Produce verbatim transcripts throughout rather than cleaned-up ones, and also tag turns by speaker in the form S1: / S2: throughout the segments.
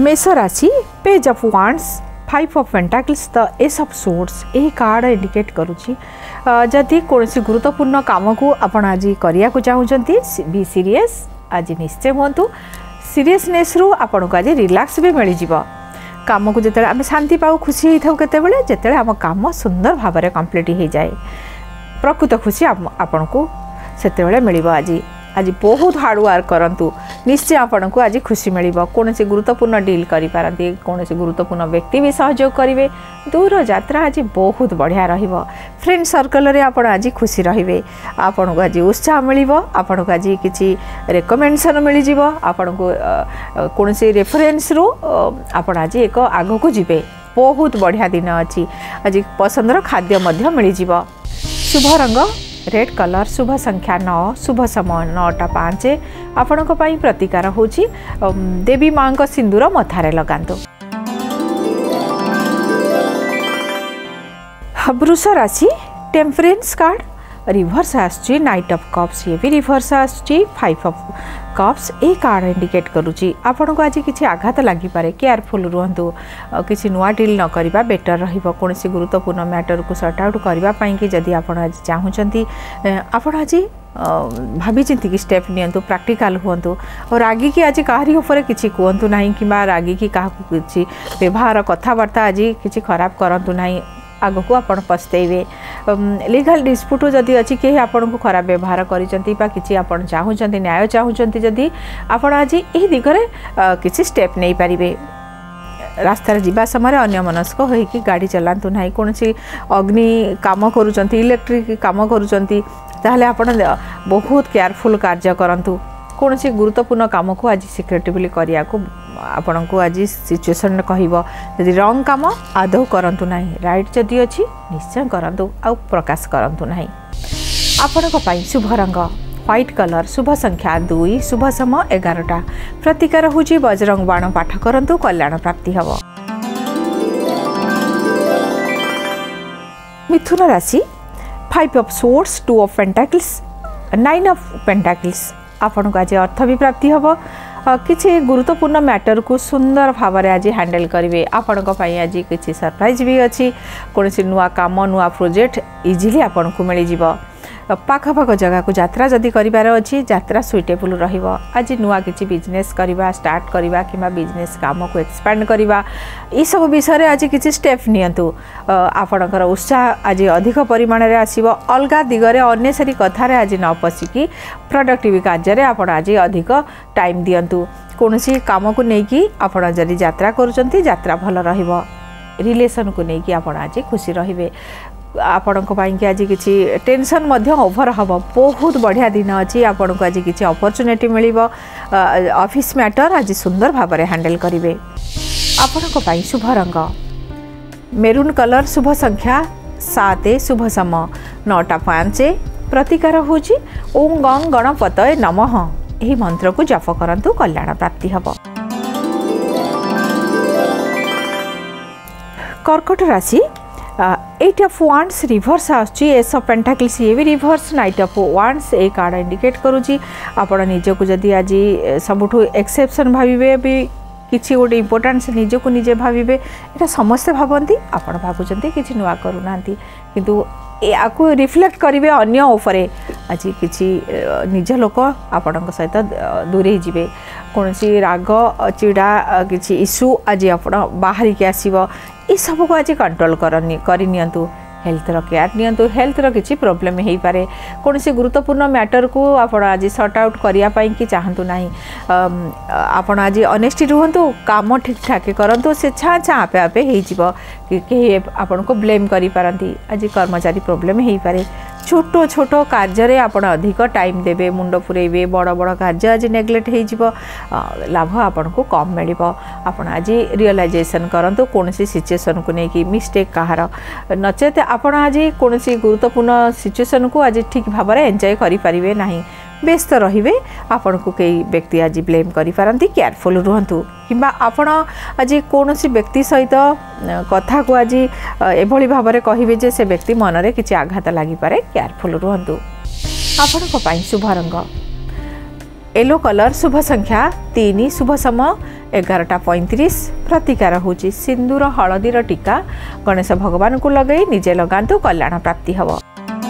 S1: मेष राशि page of wands five of pentacles the ace of swords यही card indicate करुच्ची जदि कौन गुरुत्वपूर्ण काम को आपण आज करिया को चाहूँगी बी सीरियस आज निश्चय हूँ सीरियसनेस रु आपन को आज रिलैक्स भी मिल जाव काम को जिते आम शांति पाऊ खुशी होता केतबेले जिते आम काम सुंदर भाव में कंप्लीट हो जाए प्रकृत खुशी आपन को सेते मिल आज आज बहुत हार्ड वर्क करंतु निश्चय आपन को आज खुशी मिल कौन गुरुत्वपूर्ण डील करी पारंती कौन गुरुत्वपूर्ण व्यक्ति भी सहयोग करेंगे दूर यात्रा आज बहुत बढ़िया रहिबो फ्रेंड सर्कल रे आपण आज खुशी रहिबे आपन को आज उत्साह मिल आपन को आज किछि रेकमेंडेशन मिल जिवो आपन को कौन रेफरेंस रो आपण आज एक आगो को जिबे बहुत बढ़िया दिन अछि आज पसंदर खाद्य मध्य मिल जिवो शुभ रंग रेड कलर शुभ संख्या नौ शुभ समय नौटा पाँच आपण प्रतिकार होची देवी माँ का सिंदूर मथारे लगांतु। वृष राशि टेम्परेंस कार्ड रिवर्स आसुची नाइट ऑफ कप्स ये भी रिवर्स आसुची फाइव ऑफ कप्स ए कार्ड इंडिकेट करुची आपण को आज किसी आघात लगी पारे केयरफुल रुहंतु किसी नुआ डील न करबा बेटर रहिबो कौन गुरुत्वपूर्ण मैटर को सॉर्ट आउट करबा पई कि जदि आपण आज चाहूचंती आपण आज भाभी चिंती की स्टेप नियंतु प्रैक्टिकल हुंतु और रागी की आज काहरी ऊपर किसी कहतु ना कि रागी की क्या किसी व्यवहार कथबार्ता आज किसी खराब करंतु नहीं आग को आप पछतेबे लीगल डिस्प्यूट जदि अच्छी कहीं आपन को खराब व्यवहार करिसेंती बा किछि आपन चाहूचंती न्याय चाहूचंती जदि आपन आज एही दिगरे किछि स्टेप नहीं पारिबे रास्तार जीवा समय अन्य मनस्क होइकी गाड़ी चलांतु नाही कोनसी अग्नि काम करूचंती इलेक्ट्रिक काम करूचंती ताहले आपन बहुत केयरफुल कार्य करंतु कौन गुरुत्वपूर्ण काम को आज सिक्रेटिवली करिया को आपण को आज सिचुएशन कहब यदि रंग काम आदौ करंतु नाही राइट जदि अच्छी निश्चय करंतु आ प्रकाश करंतु नाही आपण को पाई शुभ रंग व्हाइट कलर शुभ संख्या दुई शुभ समय एगारटा प्रतिकार होची बजरंग बाण पाठ करंतु कल्याण प्राप्ति हब। मिथुन राशि five of swords two of pentacles nine of pentacles आपन को आज अर्थ भी प्राप्ति हम किसी गुरुत्वपूर्ण मैटर को सुंदर भाव में आज हैंडल करेंगे आपण आज किसी सरप्राइज भी अच्छी कौन नुआ काम नुआ प्रोजेक्ट इजिली आपन को मिल जाव पाखपाख जगह को यात्रा जदि करार अच्छी यात्रा सुइटेबल रहिबो आज नुआ किसी बिजनेस करवा स्टार्ट करवा कि बिजनेस काम को एक्सपैंड करवा ये सब विषय आज किसी स्टेप नियंतु आपणकर उत्साह आज अधिक परिमाण में आसीबो अलगा दिगरे अनेसरी कथार आज न पशिकी प्रोडक्टिव कार्य आपण आज अधिक टाइम दियंतु कौनसी काम को लेकिन आपण जदि यात्रा करुचंती यात्रा भल रहिबो रिलेशन को लेकिन आपण आज खुशी रहिबे आपण को पाई आज किसी टेंशन मध्य ओभर हम बहुत बढ़िया दिन अच्छी आपण को आज किसी अपॉर्चुनिटी मिल ऑफिस मैटर आज सुंदर भाव में हैंडल करेंगे आपण को पाई शुभ रंग मेरून कलर शुभ संख्या सात शुभ समय नौटा पाँच प्रतिकार होची ओम गंग गणपतये नमः यही मंत्र को जप करंतु कल्याण प्राप्ति हब। कर्कट राशि एट ऑफ वांड्स रिवर्स आसुची एस ऑफ पेंटाकल्स ये भी रिवर्स नाइट ऑफ वांड्स ए कार्ड इंडिकेट करुची आपण निजको जदि आज सबुठु एक्सेप्शन भाविबे भी किसी गोटे इम्पोर्टान्स निजको निजे भाविबे एटा समस्ते भावती आपण भावुचंती किछि नुआ करूनांती किंतु याकू रिफ्लेक्ट करेंगे अन्य उपरे आज किसी निज लोक आपण सहित दूरे जीवे कौन राग चिड़ा किसी इश्यू आज आप बाहर की आसब ये सब को आज कंट्रोल करनी हेल्थ रो केयर नियंतु हेल्थ रो किसी प्रॉब्लम हो पारे कौन गुरुत्वपूर्ण मैटर को आप आज सॉर्ट आउट करने कि चाहतु ना आपण आज ऑनेस्टी रुहतु काम ठीक ठाक करूँ से छा छा आपे आपे हो कि आपण को ब्लेम करी पारंती आज कर्मचारी प्रॉब्लम हो पारे छोट छोट कार्य आप अधिक टाइम देवे मुंड पुरेबे बड़ बड़ कार्य आज नेग्लेक्ट हो लाभ आपन को कम मिल आपड़ आज रियलाइजेशन करूँ कौन सिचुएसन को लेकिन मिस्टेक कहार नचेत आपड़ आज कौन गुरुत्वपूर्ण सिचुएसन को आज ठीक भाव में एंजॉय करें ना व्यस्त रे आपण को कई व्यक्ति आज ब्लेम करी पारंती केयरफुल रुहतु किंबा आपण आज कौन व्यक्ति सहित कथा को आज एभली भाव में कहिबे जे से व्यक्ति मन में किसी आघात लगी पारे केयरफुल रुहतु आपण को पाई शुभ रंग येलो कलर शुभ संख्या तीन शुभ समय एगारटा पैंतीस प्रतिकार होची सिंदूर हलदीर टीका गणेश भगवान को लगे निजे लगातु कल्याण प्राप्ति हब।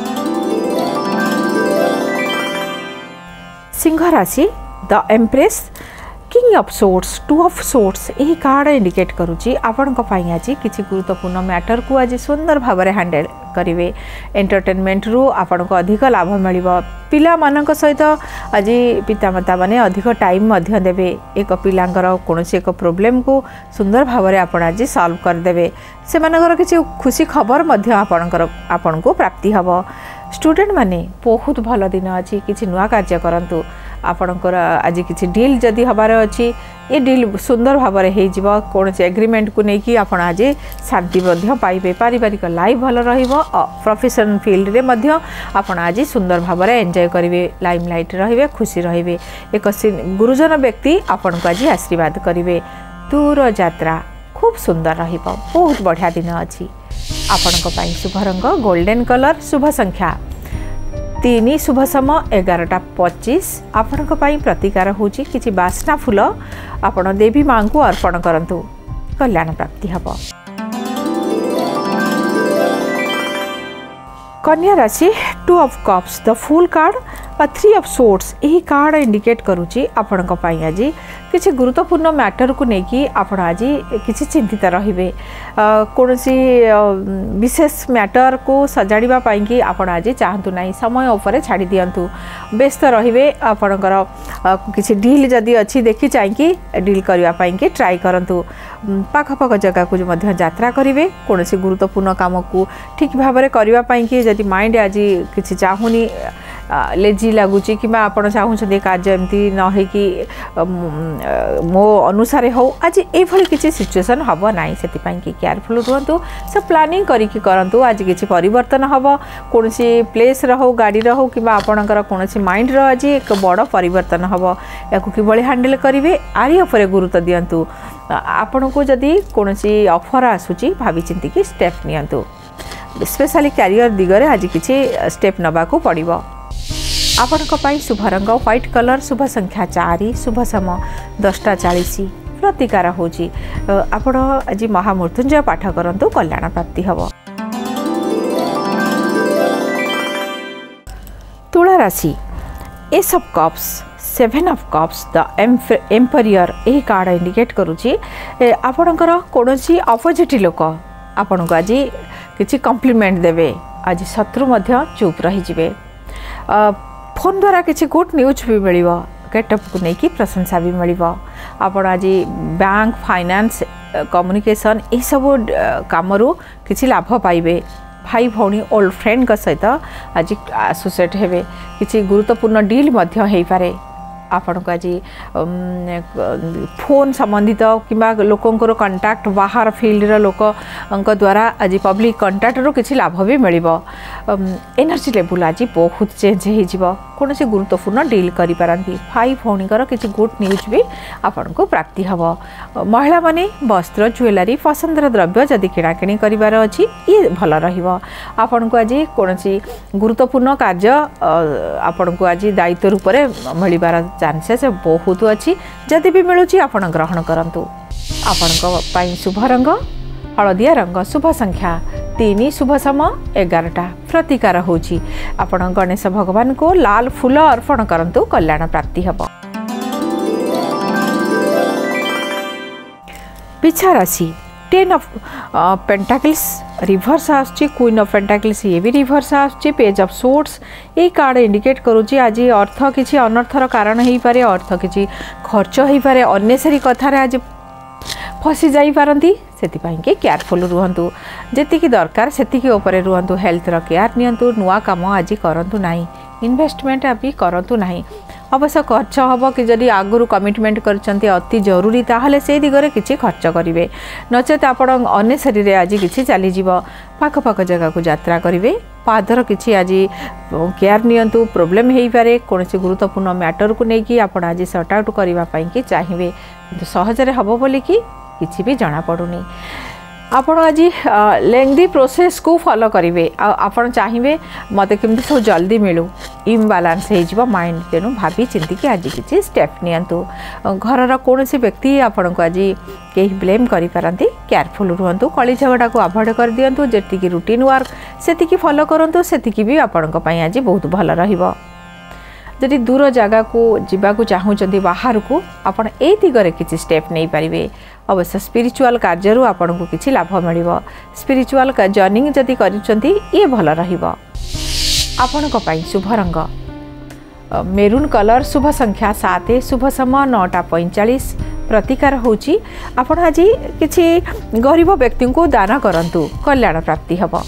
S1: सिंह राशि the empress king of swords two of swords यही कार्ड इंडिकेट करुच्ची आपण आज किसी गुरुत्वपूर्ण मैटर को आज सुंदर भाव में हैंडल करेंगे। एंटरटेनमेंट रु आपण को अधिक लाभ मिल पिला मानक सहित आज पितामाता माने अधिक टाइम देवे एक पिलांकर कौन एक प्रोब्लेम को सुंदर भाव में आपण आज सॉल्व करदे से मानकर किसी खुशी खबर आपणकर आपण को प्राप्ति हब। स्टूडेंट माने बहुत भल दिन अच्छी किसी नुआ कार्य करंतु आपणकर आज किसी डील जदि हबार अच्छी ये डील सुंदर भाव में हो कौन से एग्रीमेंट को लेकिन आपण आज शांति पाइबे पारिवारिक लाइफ भल रहिबो प्रोफेशन फील्ड रे मध्य आपण आज सुंदर भाव में एंजॉय करेंगे लाइमलाइट रहिबे खुशी रहिबे एक गुरुजन व्यक्ति आपण को आज आशीर्वाद करेंगे दूर यात्रा खूब सुंदर रहिबो बहुत बढ़िया दिन अच्छी आपण शुभ रंग गोल्डन कलर शुभ संख्या तीन शुभ समय एगारटा पच्चीस आपण प्रतिकार होची किछि बासना फूल आपण देवी माँ को अर्पण करंतु कल्याण प्राप्ति हब। कन्या राशि two of cups the fool card three of swords यही कार्ड इंडिकेट करुच्ची आपण आज किसी गुरुत्वपूर्ण मैटर को लेकिन आपण आज किसी चिंतित रहिबे कौन सी विशेष मैटर को सजाड़ा कि आपण आज चाहतु ना समय उपर छाड़ी दिंतु व्यस्त रहिबे आपणकर किसी डील जदि अच्छी देखी चाहिए डील करने की ट्राई करूँ पाखपाख जगह को यात्रा करेंगे कौन सी गुरुत्वपूर्ण काम को ठीक भाव में करने कि जदि माइंड आज किसी चाहूनी लेजी लगुच कि आप चाहते कार्य एमती न कि मो अनुसार हो आज ये किसी सिचुएसन हम ना से केयरफुल रुहतु सब प्लानिंग करिकी करंतु आज किसी परिवर्तन हम कौन सी प्लेस हो गाड़ी हो कि आपणकर कौन सी माइंड रो आज एक बड़ परिवर्तन हम या कि हैंडल करेंगे आरी उपर गुरुत्व दिंतु आपण को जदि कौन सी ऑफर आसूची भावी चिंतिकी स्टेप नियंतु स्पेशली कैरियर दिगरे आज किसी स्टेप नबा को पड़िबो। आपण शुभ रंग व्हाइट कलर शुभ संख्या चारि शुभ समय दसटा चालीस प्रतिकार होची आपण आज महामृत्युंजय पाठ करंतु कल्याण प्राप्ति हब। तुला राशि ace of cups seven of cups the emperor यही कार्ड इंडिकेट करुच्ची आपणकर कौन सी अपोजिट लोक आपण को आज किसी कम्प्लीमेंट देवे आज शत्रु मध्य चुप रही फोन द्वारा किसी गुड न्यूज भी मिल गेटअप को लेकिन प्रशंसा भी मिल आप आज बैंक फाइनेंस कम्युनिकेशन ये सब कामरू किसी लाभ पाइबे भाई भौणी ओल्ड फ्रेंड सहित आज एसोसिएट हेबे किसी गुरुत्वपूर्ण डील मध्य हो पारे आपण को आज फोन संबंधित किंबा लोकंकर कंटाक्ट बाहर फील्ड लोक द्वारा आज पब्लिक कंटाक्ट रो किसी लाभ भी मिल एनर्जी लेवल आज बहुत चेंज हो कौन से गुरुत्वपूर्ण डील करी पारंती भाई भौणीकर किसी गुड न्यूज भी आपण को प्राप्ति हब। महिला माने वस्त्र ज्वेलरी पसंदर द्रव्य जदि किणाकिणी करिवार अछि ये भल रहिबो आपण को आज कौन सी गुरुत्वपूर्ण कार्य आपण को आज दायित्व रूप में मिलबार चांसेस बहुत अच्छी जदि भी मिलूँ आपण ग्रहण करंतु। आपण शुभ रंग हलदिया रंग शुभ संख्या तीन शुभ समय एगारटा प्रतिकार होची आपण गणेश भगवान को लाल फूल अर्पण करंतु कल्याण प्राप्ति हब। पिछा राशि टेन ऑफ पेंटाकल्स रिवर्स आसुची क्वीन ऑफ पेंटाकल्स ये भी रिवर्स आसुची पेज ऑफ सोर्ट्स ये कार्ड इंडिकेट करुची आज अर्थ किसी अनर्थर कारण हो पारे अर्थ किसी खर्च हो पारे अनेसरी कथार आज फसी जाई पारंती सेतिपाई के केयरफुल रुहंतु जेतिकी दरकार सेतिकी उपरे रुहंतु हेल्थ रो केयर नियंतु नुआ काम आज करंतु नाही इन्वेस्टमेंट अभी करंतु नाही अवश्य खर्च हम कि जदि आगु कमिटमेंट करछंती अति जरूरी ताहले से दिगरे किछि खर्च करिवे नचेत आपण अनेसरी आज किछि चली जीव पाख पाख जगह को यात्रा करिवे पादर किछि आज केयर नियंतु प्रॉब्लम हेई पारे कोनसी गुरुत्वपूर्ण मैटर को लेकिन आपण आज सॉर्ट आउट करबा पई कि चाहिए सहजरे हबो बोली कि किछि भी जना पड़ुनी आपण आज लेंथी प्रोसेस को फॉलो करेंगे आपण चाहिए मत केमती सब जल्दी मिलू इम्बालांस हो माइंड तेणु भाभी चिंतिकी आज किसी स्टेप नियंतु घर कौन व्यक्ति आपण को आज कहीं ब्लेम करें केयरफुल रुहतु कली झगड़ा को अवॉइड कर दिंतु जी रूटीन वर्क से फॉलो करूँ से भी आपण आज बहुत भल रहिबो। जदि दूर जगह को जीवाकू चाहूँगी बाहर को आपण ए दिगरे किसी स्टेप नहीं पारे अवश्य स्पिरिचुअल कार्य आपन को किसी लाभ मिल स्पिरिचुअल जर्निंग जदि करिसेंती ये भल रहिबो। आपण को पाई शुभ रंग मेरून कलर शुभ संख्या सात शुभ समय नौटा पैंचाश प्रतिकार होची आपण आज किसी गरीब व्यक्ति को दान करंतु कल्याण प्राप्ति हब।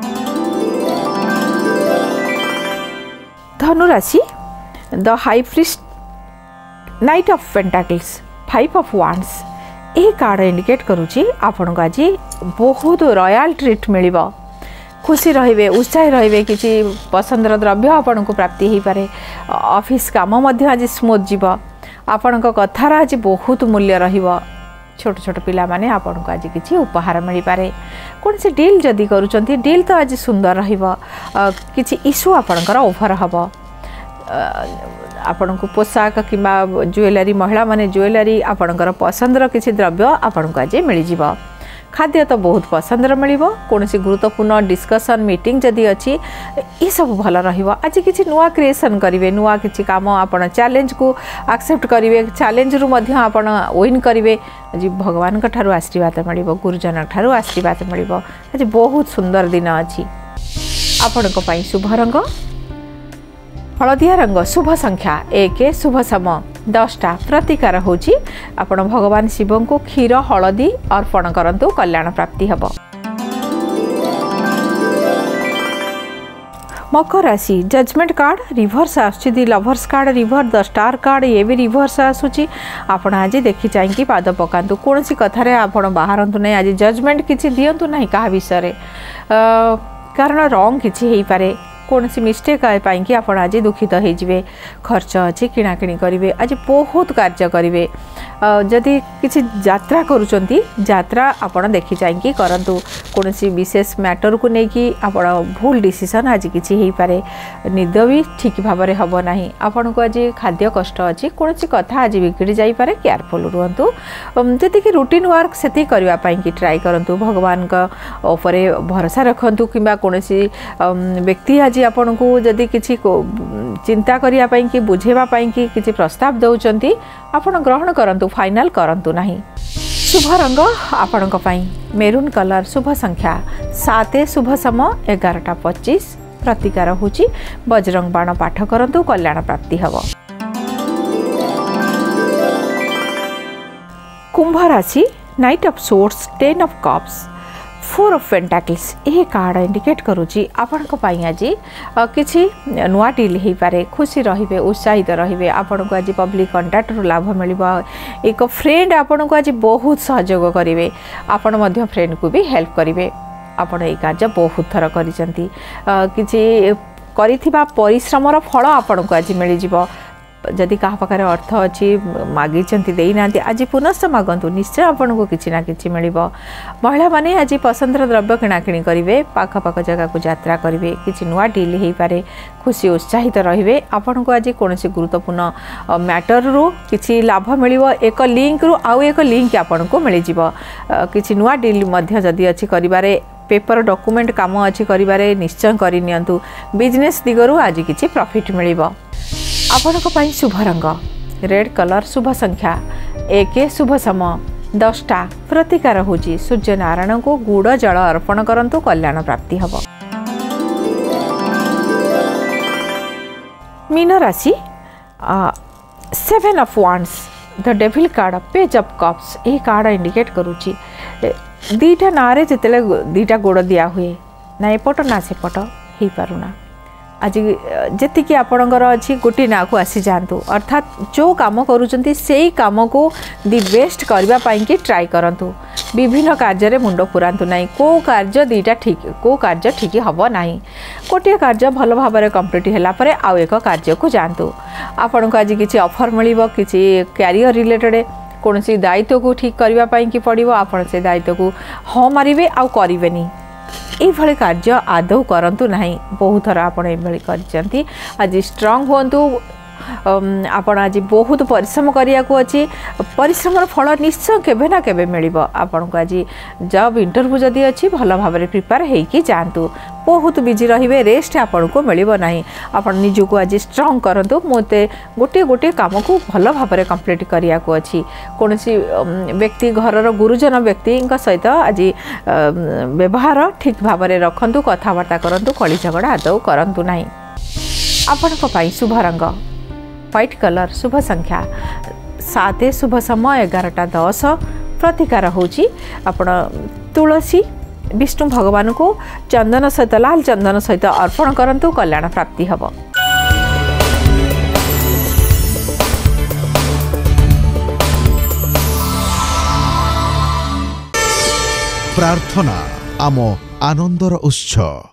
S1: धनु राशि the high priest knight of pentacles five of wands ये कार्ड इंडिकेट करुच्ची आपण को आज बहुत रॉयल ट्रीट मिल खुशी रे उत्साह रे किसी पसंदर द्रव्य आपण को प्राप्ति हो पारे ऑफिस काम आज स्मूथ जीव आपण कथार आज बहुत मूल्य रहिबो छोट छोट पिला माने आपण को आज किसी उपहार मिल पारे कौन से डील जदि करूचंती डील तो आज सुंदर रहिबो किसी इश्यू आपणकर ओभर हबो आपण को पोशाक किंबा ज्वेलरी महिला माने ज्वेलरी आपणकर पसंदर किसी द्रव्य आपण को आज मिल जिवो। खाद्य तो बहुत पसंदर मिल कौन गुरुत्वपूर्ण डिस्कसन मीटिंग जदि अच्छी ये सब भल रहिबो। आज किसी नुआ क्रिएशन करेंगे नुआ किसी काम आपण चैलेंज को एक्सेप्ट करेंगे चैलेंज रु मध्य आपण विन करेंगे आज भगवान का ठारू आशीर्वाद मिल गुरुजन ठारू आशीर्वाद मिल आज बहुत सुंदर दिन अच्छी। आपण को पाई शुभ रंग हलदिया रंग शुभ संख्या एक शुभ समय दसटा प्रतिकार होची आपण भगवान शिव को क्षीर हलदी अर्पण करंतु कल्याण प्राप्ति हब। मकर राशि जजमेंट कार्ड रिभर्स आसुची the lovers card reverse the star card ये भी रिभर्स आसुची आपण आज देखि चाहिए पाद पकातु कौन सी कथारे आपण बाहरंतु नहीं आज जजमेंट किसी दियंतु नहीं कहा विषय कारण रंग किसी हो पारे कौन सी मिस्टेक पाई कि आप आज दुखित होइजिवे खर्च अच्छी किणाकिणी करेंगे आज बहुत कार्य करेंगे जदि किसी यात्रा करुँच यात्रा आपड़ देखी चाहिए करंतु कौन सी विशेष मैटर को लेकिन आप भूल डिसीजन आज किसी हो पारे निद भी ठीक भाव में हम ना आपण को आज खाद्य कष्ट अच्छी कौन सी कथा आज बिगड़ी जापे केयरफुल रुहतु जी रूटीन वर्क से करने ट्राए करूँ भगवान उपरे भरोसा रखु कि कौन व्यक्ति आज आपण को जदि किसी चिंता करने कि बुझेवाई कि किसी प्रस्ताव दौरान आपण ग्रहण करंतु फाइनल करंतु नहीं। शुभ रंग आपण मेरून कलर शुभ संख्या सात शुभ समय एगारटा पच्चीस प्रतिकार होची बजरंग बाण पाठ करंतु कल्याण प्राप्ति हब। कुंभ राशि knight of swords ten of cups four of pentacles ये कार्ड इंडिकेट करुच्ची आपण आज किसी नुआ डील हो पारे खुशी रे उत्साहित रे आपण को आज पब्लिक कंटाक्ट लाभ मिल एक फ्रेंड आपण को आज बहुत सहयोग करेंगे आपण मध्य फ्रेंड को भी हेल्प करेंगे आपण ये कार्य बहुत थर करिसेंती किसी करिथिबा परिश्रमर फल आपण को आज मिल जिवो जदि कहा पाखे अर्थ अच्छी मागी देना आज पुनश्च मागंतु निश्चय आपन को किसी ना कि मिल महिला माने आज पसंदर द्रव्य किणाकिणी करेंगे पाखपाख जगह को यात्रा करेंगे किसी नुआ डील हो पारे खुशी उत्साहित रे आपन को आज कौन गुरुत्वपूर्ण मैटर रू किसी लाभ मिल एक लिंक रु आउ एक लिंक आपन को मिल किसी नुआ डील जदि अच्छी करिबारे पेपर डॉक्यूमेंट काम अच्छी करिबारे निश्चय करनियंतु बिजनेस दिगरु आज किसी प्रॉफिट मिल। आपण को पाई शुभ रंग रेड कलर शुभ संख्या एक शुभ समय दसटा प्रतिकार होची सूर्य नारायण को गुड़ जल अर्पण करंतु कल्याण प्राप्ति हब। मीन राशि seven of wands the devil card page of cups ये कार्ड इंडिकेट करुच्ची दीटा नारे जिते दीटा गोड़ दिया हुए ना एपट ना सेपट हो पारुना आज जी आपणकर अच्छी गोटे ना को आसी जातु अर्थात जो कम करुँच से कम को दि बेस्ट करने ट्राए करूँ विभिन्न कार्य मुंड पुरातु ना को कार्य दीटा ठीक को कार्य ठीक हम ना गोटे कार्य भल भाव में कंप्लीट है आउ एक कार्य को जातु आपण को आज किसी ऑफर मिल किसी कैरियर रिलेटेड कौन दायित्व को ठीक करने कि पड़ो आपण से दायित्व को हाँ मारे आउ करेनि ये कार्य आदौ करंतु नहीं। बहुत थर आप आज स्ट्रांग हूँ आपण आज बहुत परिश्रम करिया को अछि परिश्रम फल निश्चय केबे ना केबे मिलिबो। आपण को आज जब इंटरव्यू जदी अछि भल भाव में प्रिपेयर हेकि जातु बहुत बिजी रहिबे रेस्ट आपण को मिलिबो नाही। आपण निजु को आज स्ट्रांग करंतु मोते गोटे गोटे काम को भल भाव में कंप्लीट करिया को अछि। कोनसी व्यक्ति घरर गुरुजन व्यक्ति सहित आज व्यवहार ठीक भाव में रखंतु कथावार्ता करंतु कली झगड़ा आदौ करंतु नाही। आपण को पाई शुभ रंग व्हाइट कलर शुभ संख्या सात शुभ समय एगारटा दस प्रतिकार होची आपण तुलसी विष्णु भगवान को चंदन सहित लाल चंदन सहित अर्पण करंतु कल्याण प्राप्ति हब।
S2: प्रार्थना आम आनंदर उत्सव।